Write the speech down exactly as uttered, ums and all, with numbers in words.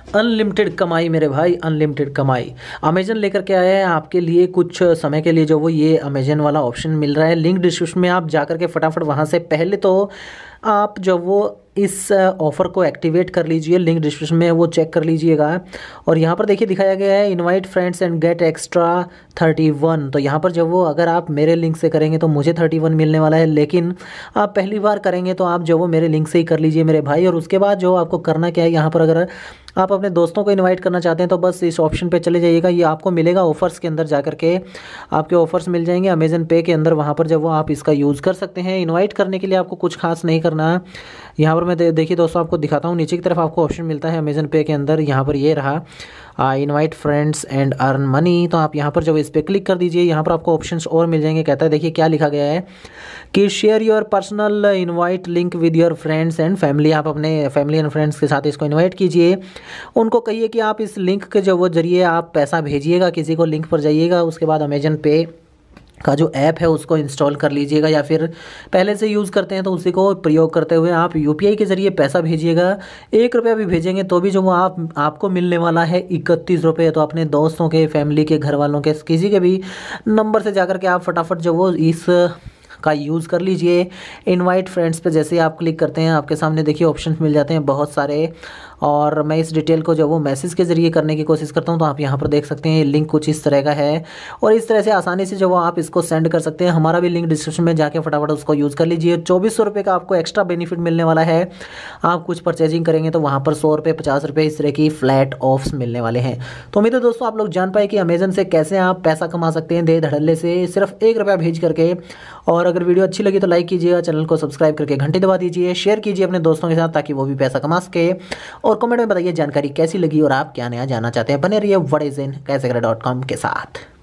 Unlimited कमाई मेरे भाई, अनलिमिटेड कमाई। अमेजन लेकर के आया है आपके लिए कुछ समय के लिए जो वो ये अमेजन वाला ऑप्शन मिल रहा है। लिंक डिस्क्रिप्शन में आप जा कर के फटाफट वहाँ से पहले तो आप जब वो इस ऑफ़र को एक्टिवेट कर लीजिए, लिंक डिस्क्रिप्शन में वो चेक कर लीजिएगा। और यहाँ पर देखिए दिखाया गया है invite friends and get extra thirty one. तो यहाँ पर जब वो अगर आप मेरे लिंक से करेंगे तो मुझे थर्टी वन मिलने वाला है, लेकिन आप पहली बार करेंगे तो आप जो वो मेरे लिंक से ही कर लीजिए मेरे भाई। और उसके बाद जो आपको करना क्या है, यहाँ पर अगर आप अपने दोस्तों को इनवाइट करना चाहते हैं तो बस इस ऑप्शन पे चले जाइएगा। ये आपको मिलेगा ऑफ़र्स के अंदर, जा करके आपके ऑफ़र्स मिल जाएंगे अमेज़न पे के अंदर। वहाँ पर जब वो आप इसका यूज़ कर सकते हैं। इनवाइट करने के लिए आपको कुछ खास नहीं करना है। यहाँ पर मैं दे, देखिए दोस्तों आपको दिखाता हूँ, नीचे की तरफ आपको ऑप्शन मिलता है अमेज़न पे के अंदर। यहाँ पर ये रहा invite friends and earn money. तो आप यहाँ पर जब इस पर क्लिक कर दीजिए, यहाँ पर आपको ऑप्शंस और मिल जाएंगे। कहता है देखिए क्या लिखा गया है कि share your personal invite link with your friends and family. आप अपने फैमिली एंड फ्रेंड्स के साथ इसको इनवाइट कीजिए। उनको कहिए कि आप इस लिंक के जो वो जरिए आप पैसा भेजिएगा, किसी को लिंक पर जाइएगा। उसके बाद अमेजन पे का जो ऐप है उसको इंस्टॉल कर लीजिएगा, या फिर पहले से यूज़ करते हैं तो उसी को प्रयोग करते हुए आप यूपीआई के ज़रिए पैसा भेजिएगा। एक रुपया भी भेजेंगे तो भी जो वो आप आपको मिलने वाला है इकतीस रुपये। तो अपने दोस्तों के, फैमिली के, घर वालों के, किसी के भी नंबर से जाकर के आप फटाफट जो वो इस का यूज़ कर लीजिए। इनवाइट फ्रेंड्स पे जैसे ही आप क्लिक करते हैं आपके सामने देखिए ऑप्शंस मिल जाते हैं बहुत सारे। और मैं इस डिटेल को जब वो मैसेज के ज़रिए करने की कोशिश करता हूं तो आप यहां पर देख सकते हैं लिंक कुछ इस तरह का है। और इस तरह से आसानी से जो वो आप इसको सेंड कर सकते हैं। हमारा भी लिंक डिस्क्रिप्शन में जाके फटाफट उसको यूज़ कर लीजिए। चौबीस सौ रुपये का आपको एक्स्ट्रा बेनिफिट मिलने वाला है। आप कुछ परचेजिंग करेंगे तो वहाँ पर सौ रुपये, पचास रुपये इस तरह की फ्लैट ऑफ्स मिलने वाले हैं। तो उम्मीद है दोस्तों आप लोग जान पाए कि अमेजन से कैसे आप पैसा कमा सकते हैं दे धड़ल्ले से, सिर्फ एक रुपया भेज करके। और अगर वीडियो अच्छी लगी तो लाइक कीजिएगा, चैनल को सब्सक्राइब करके घंटी दबा दीजिए, शेयर कीजिए अपने दोस्तों के साथ ताकि वो भी पैसा कमा सके। और कमेंट में बताइए जानकारी कैसी लगी और आप क्या नया जानना चाहते हैं। बने रहिए व्हाट इज इन कैसे करें डॉट कॉम के साथ।